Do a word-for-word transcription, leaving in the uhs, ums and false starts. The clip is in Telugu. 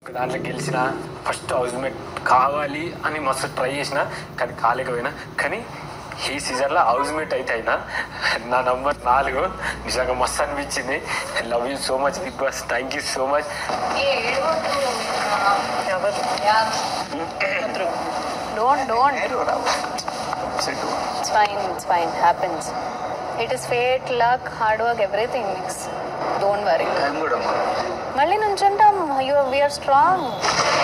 దాంట్లో గెలిచిన ఫస్ట్ హౌస్మేట్ కావాలి అని మస్తు ట్రై చేసిన కానీ కాలేకపోయినా. కానీ ఈ సీజన్లో హౌస్మేట్ అయితే అయినా నా నంబర్ నాలుగు నిజంగా మస్తు అనిపించింది. Love you so much big boss, thank you so much. Don't, don't. It's fine, it's fine. Happens. It is fate, luck, hard work, everything mix. Don't worry. I'm good. Malli nunchuntam. You, we are strong.